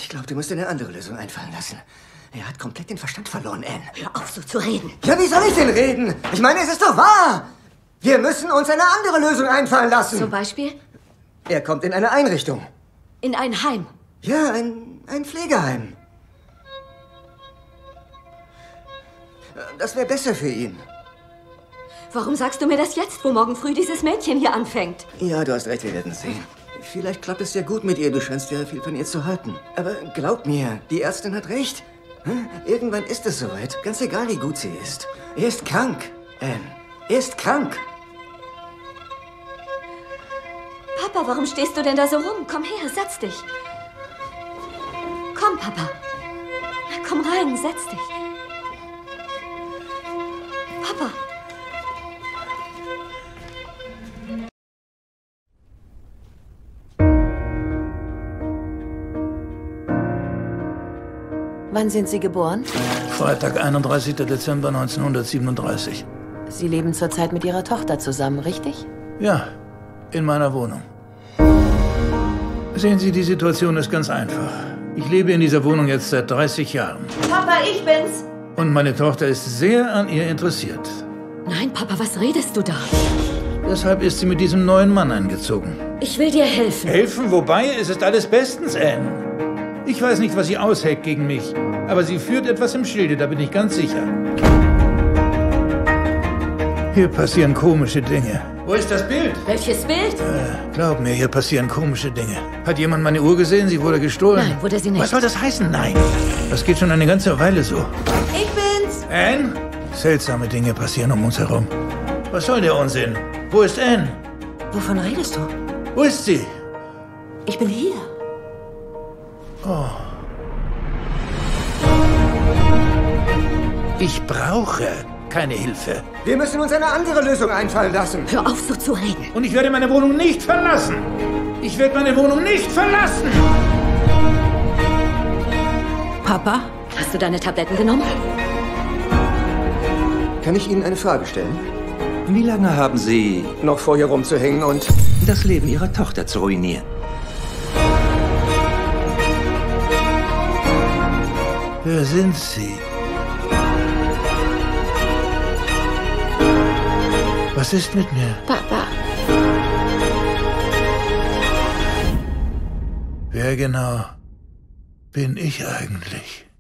Ich glaube, du musst dir eine andere Lösung einfallen lassen. Er hat komplett den Verstand verloren, Anne. Hör auf, so zu reden. Ja, wie soll ich denn reden? Ich meine, es ist doch wahr. Wir müssen uns eine andere Lösung einfallen lassen. Zum Beispiel? Er kommt in eine Einrichtung. In ein Heim. Ja, ein Pflegeheim. Das wäre besser für ihn. Warum sagst du mir das jetzt, wo morgen früh dieses Mädchen hier anfängt? Ja, du hast recht, wir werden sehen. Vielleicht klappt es ja gut mit ihr, du scheinst ja viel von ihr zu halten. Aber glaub mir, die Ärztin hat recht. Irgendwann ist es soweit, ganz egal wie gut sie ist. Er ist krank, Anne. Er ist krank. Papa, warum stehst du denn da so rum? Komm her, setz dich. Komm, Papa. Komm rein, setz dich. Papa. Wann sind Sie geboren? Freitag, 31. Dezember 1937. Sie leben zurzeit mit Ihrer Tochter zusammen, richtig? Ja, in meiner Wohnung. Sehen Sie, die Situation ist ganz einfach. Ich lebe in dieser Wohnung jetzt seit 30 Jahren. Papa, ich bin's. Und meine Tochter ist sehr an ihr interessiert. Nein, Papa, was redest du da? Deshalb ist sie mit diesem neuen Mann eingezogen. Ich will dir helfen. Helfen? Wobei? Es ist alles bestens, Anne. Ich weiß nicht, was sie ausheckt gegen mich, aber sie führt etwas im Schilde, da bin ich ganz sicher. Hier passieren komische Dinge. Wo ist das Bild? Welches Bild? Glaub mir, hier passieren komische Dinge. Hat jemand meine Uhr gesehen? Sie wurde gestohlen. Nein, wurde sie nicht. Was soll das heißen? Nein. Das geht schon eine ganze Weile so. Ich bin's. Anne? Seltsame Dinge passieren um uns herum. Was soll der Unsinn? Wo ist Anne? Wovon redest du? Wo ist sie? Ich bin hier. Oh. Ich brauche keine Hilfe. Wir müssen uns eine andere Lösung einfallen lassen. Hör auf, so zu reden. Und ich werde meine Wohnung nicht verlassen. Ich werde meine Wohnung nicht verlassen. Papa? Hast du deine Tabletten genommen? Kann ich Ihnen eine Frage stellen? Wie lange haben Sie Noch vor hier rumzuhängen und... das Leben Ihrer Tochter zu ruinieren? Wer sind Sie? Was ist mit mir? Papa. Wer genau bin ich eigentlich?